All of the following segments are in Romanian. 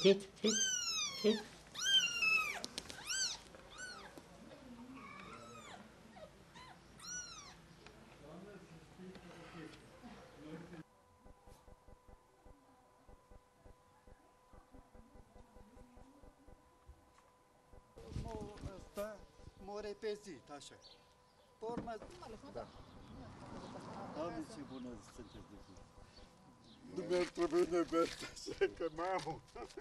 sit, sit, sit. Ăsta m-a repezit, așa. Pe urmă, da. Doamne, ce bună sunteți de zi. Dumnezeu trebuie nebesc așa, că n-am.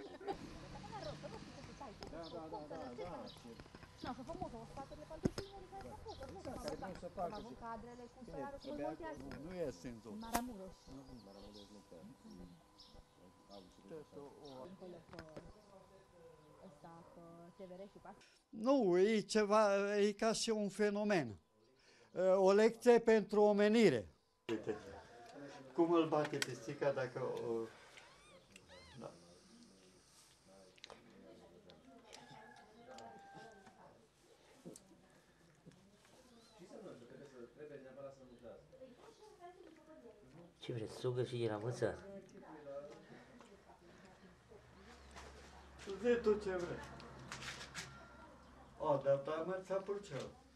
No, să fă mută, o spatele pantofinului care s-a făcut, nu s-a făcut. Am avut cadrele cu solarul și mai multe astea. Nu e sensul. Maramureș. Ăsta, pe TVR și pe asta. Nu, e ceva, e ca și un fenomen. O lecție pentru omenire. Cum îl bate pisica dacă o... Da. Ce vreți, sugă și din amâță? Zi tu ce vrei. O, dar pe amărța purceau.